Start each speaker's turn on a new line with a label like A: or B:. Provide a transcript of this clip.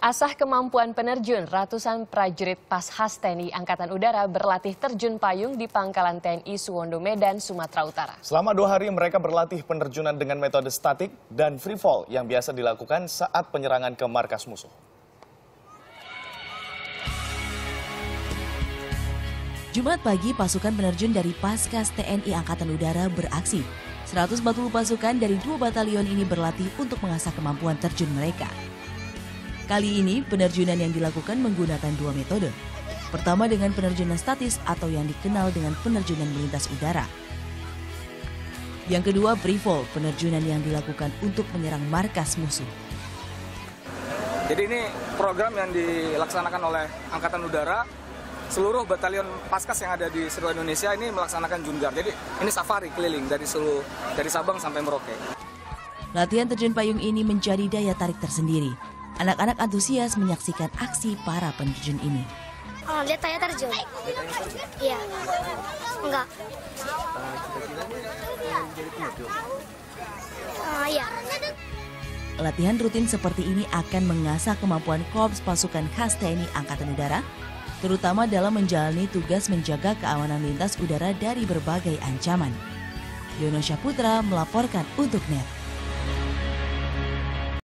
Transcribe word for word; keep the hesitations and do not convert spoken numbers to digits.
A: Asah kemampuan penerjun, ratusan prajurit Pashas T N I Angkatan Udara berlatih terjun payung di Pangkalan T N I Suwondo Medan, Sumatera Utara.
B: Selama dua hari mereka berlatih penerjunan dengan metode statik dan free fall yang biasa dilakukan saat penyerangan ke markas musuh.
C: Jumat pagi, pasukan penerjun dari Pashas T N I Angkatan Udara beraksi. seratus empat puluh pasukan dari dua batalion ini berlatih untuk mengasah kemampuan terjun mereka. Kali ini, penerjunan yang dilakukan menggunakan dua metode. Pertama dengan penerjunan statis atau yang dikenal dengan penerjunan melintas udara. Yang kedua, free fall, penerjunan yang dilakukan untuk menyerang markas musuh.
D: Jadi ini program yang dilaksanakan oleh Angkatan Udara. Seluruh batalion Pashas yang ada di seluruh Indonesia ini melaksanakan Jungar. Jadi ini safari keliling dari seluruh dari Sabang sampai Merauke.
C: Latihan terjun payung ini menjadi daya tarik tersendiri. Anak-anak antusias menyaksikan aksi para penerjun ini.
E: Oh, lihat saya terjun. Iya. Enggak. Oh, iya.
C: Latihan rutin seperti ini akan mengasah kemampuan Korps Pasukan Khas T N I Angkatan Udara, terutama dalam menjalani tugas menjaga keamanan lintas udara dari berbagai ancaman. Yono Syaputra melaporkan untuk N E T.